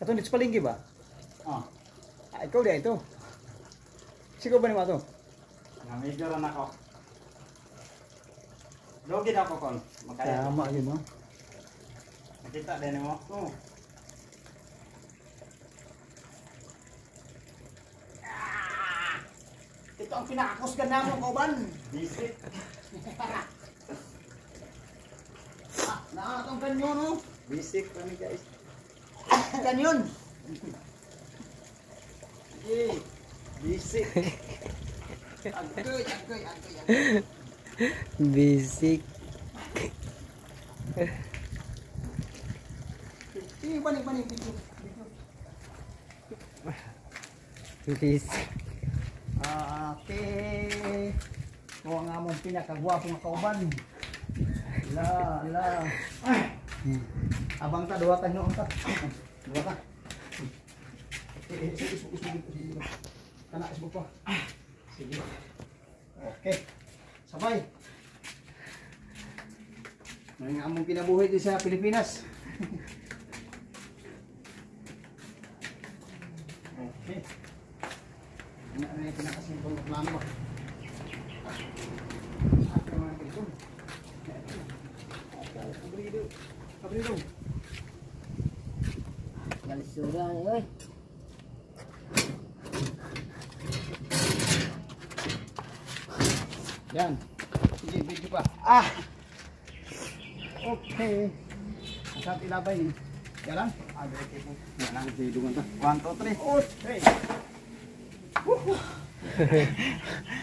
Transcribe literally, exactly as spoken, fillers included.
Katong dito sa palengke ba? Oh. Ah, ikaw dia ito. Sigaw ba ni mo to? Medyo ron ako. Login ako kon. Makaya. Tama yun, no? Nakita din mo. Oh. Ah! Ito ang pinakakusgan namo, kauban. Bisik. Ah, nakakatong kanyon, no? Bisik pa ni guys. Kanyon. Eh, bisik. Agoy, agoy, agoy, agoy. Basic. Eh, balik, balik, video. Basic. Ah, okay. Kuha nga mong pinakagwapo nga kauban. Ala, ala. Abang ta, dua ka noon ta. Dua ka. Eh, eh, sige, sige, sige, sige. Kana, isbog pa. Sige. Okay. Sabay. May nga among kinabuhi din sa Pilipinas. Okay. Ano na yung pinakasimpong plano ba? At yung mga pilipon. Abrido. Abrido. Kalisura oi. Yan. Sige, video pa. Ah! Okay. Masarap ilabay ni. Yan lang. Ah, okay po. Yan lang. Sige, dungan ta. One, two, three. Okay. Woohoo!